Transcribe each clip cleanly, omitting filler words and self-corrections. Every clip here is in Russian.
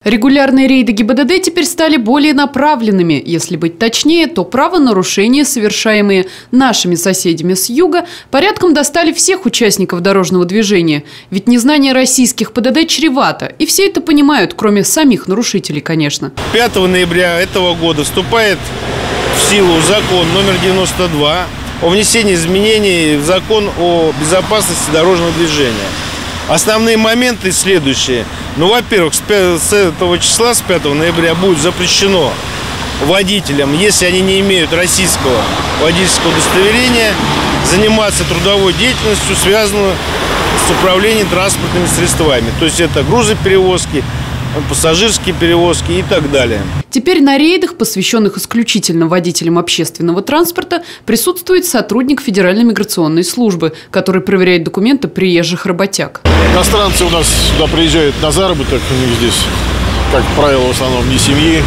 Регулярные рейды ГИБДД теперь стали более направленными. Если быть точнее, то правонарушения, совершаемые нашими соседями с юга, порядком достали всех участников дорожного движения. Ведь незнание российских ПДД чревато. И все это понимают, кроме самих нарушителей, конечно. 5 ноября этого года вступает в силу закон номер 92 о внесении изменений в закон о безопасности дорожного движения. Основные моменты следующие. Ну, во-первых, с этого числа, с 5 ноября, будет запрещено водителям, если они не имеют российского водительского удостоверения, заниматься трудовой деятельностью, связанную с управлением транспортными средствами. То есть это грузоперевозки, пассажирские перевозки и так далее. Теперь на рейдах, посвященных исключительно водителям общественного транспорта, присутствует сотрудник Федеральной миграционной службы, который проверяет документы приезжих работяг. Иностранцы у нас сюда приезжают на заработок, у них здесь, как правило, в основном не семьи.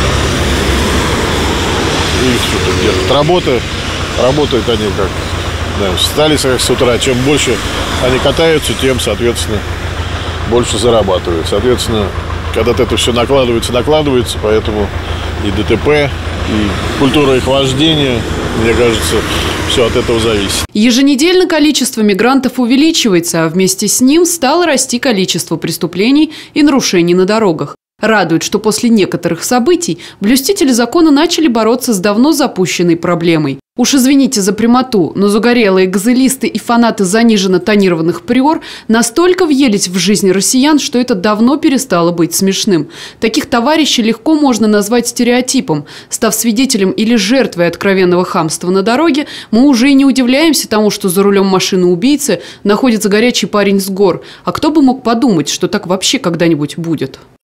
Их что-то держит работа. Работают они как встали с утра. Чем больше они катаются, тем, соответственно, больше зарабатывают. Соответственно, когда-то это все накладывается, поэтому и ДТП, и культура их вождения, мне кажется, все от этого зависит. Еженедельно количество мигрантов увеличивается, а вместе с ним стало расти количество преступлений и нарушений на дорогах. Радует, что после некоторых событий блюстители закона начали бороться с давно запущенной проблемой. Уж извините за прямоту, но загорелые газелисты и фанаты заниженно тонированных приор настолько въелись в жизнь россиян, что это давно перестало быть смешным. Таких товарищей легко можно назвать стереотипом. Став свидетелем или жертвой откровенного хамства на дороге, мы уже и не удивляемся тому, что за рулем машины убийцы находится горячий парень с гор. А кто бы мог подумать, что так вообще когда-нибудь будет?